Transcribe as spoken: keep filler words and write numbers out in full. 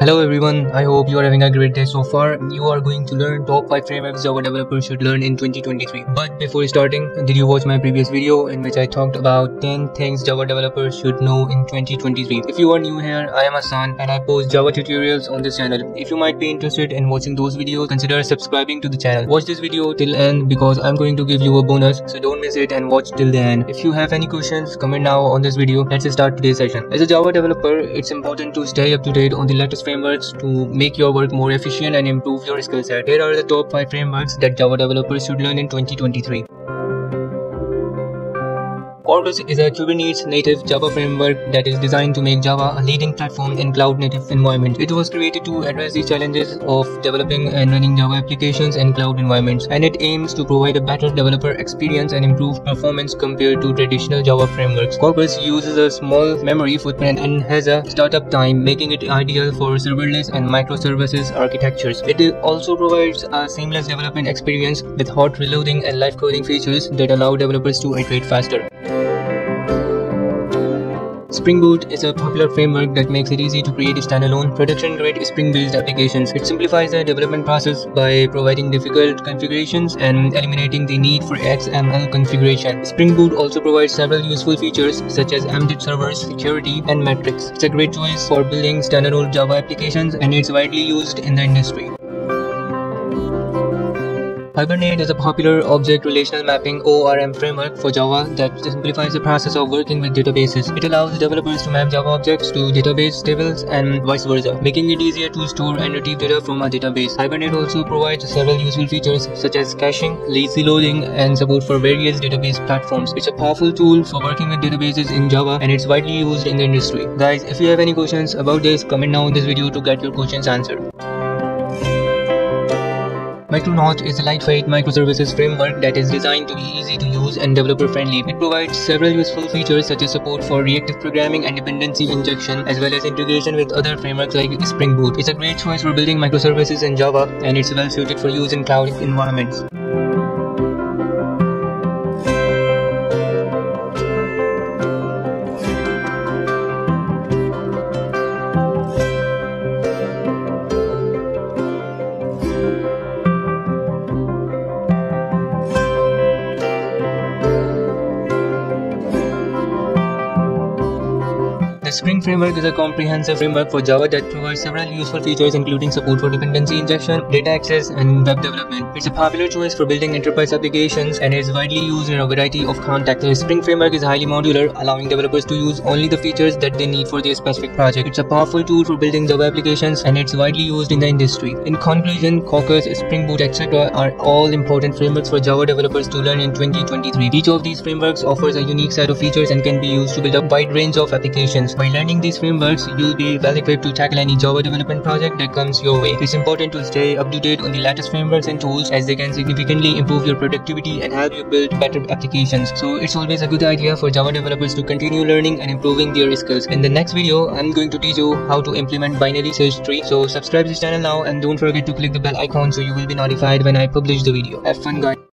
Hello everyone, I hope you are having a great day so far. You are going to learn top five frameworks Java developers should learn in twenty twenty-three. But before starting, did you watch my previous video in which I talked about ten things Java developers should know in twenty twenty-three? If you are new here, I am Hassan and I post Java tutorials on this channel. If you might be interested in watching those videos, consider subscribing to the channel. Watch this video till end because I'm going to give you a bonus, so don't miss it and watch till the end. If you have any questions, comment now on this video. Let's start today's session. As a Java developer, it's important to stay up to date on the latest frameworks to make your work more efficient and improve your skill set. Here are the top five frameworks that Java developers should learn in twenty twenty-three. Quarkus is a Kubernetes native Java framework that is designed to make Java a leading platform in cloud native environments. It was created to address the challenges of developing and running Java applications in cloud environments, and it aims to provide a better developer experience and improve performance compared to traditional Java frameworks. Quarkus uses a small memory footprint and has a startup time, making it ideal for serverless and microservices architectures. It also provides a seamless development experience with hot reloading and live coding features that allow developers to iterate faster. Spring Boot is a popular framework that makes it easy to create standalone, production-grade Spring-based applications. It simplifies the development process by providing difficult configurations and eliminating the need for X M L configuration. Spring Boot also provides several useful features such as embedded servers, security, and metrics. It's a great choice for building standalone Java applications, and it's widely used in the industry. Hibernate is a popular object-relational mapping O R M framework for Java that simplifies the process of working with databases. It allows developers to map Java objects to database tables and vice versa, making it easier to store and retrieve data from a database. Hibernate also provides several useful features such as caching, lazy loading, and support for various database platforms. It's a powerful tool for working with databases in Java, and it's widely used in the industry. Guys, if you have any questions about this, comment now in this video to get your questions answered. Micronaut is a lightweight microservices framework that is designed to be easy to use and developer-friendly. It provides several useful features such as support for reactive programming and dependency injection, as well as integration with other frameworks like Spring Boot. It's a great choice for building microservices in Java, and it's well suited for use in cloud environments. The Spring framework is a comprehensive framework for Java that provides several useful features including support for dependency injection, data access, and web development. It's a popular choice for building enterprise applications and is widely used in a variety of contexts. The Spring framework is highly modular, allowing developers to use only the features that they need for their specific project. It's a powerful tool for building Java applications, and it's widely used in the industry. In conclusion, Quarkus, Spring Boot, et cetera are all important frameworks for Java developers to learn in twenty twenty-three. Each of these frameworks offers a unique set of features and can be used to build a wide range of applications. By learning these frameworks, you'll be well equipped to tackle any Java development project that comes your way. It's important to stay up to date on the latest frameworks and tools, as they can significantly improve your productivity and help you build better applications. So it's always a good idea for Java developers to continue learning and improving their skills. In the next video, I'm going to teach you how to implement binary search tree. So subscribe to this channel now and don't forget to click the bell icon so you will be notified when I publish the video. Have fun, guys.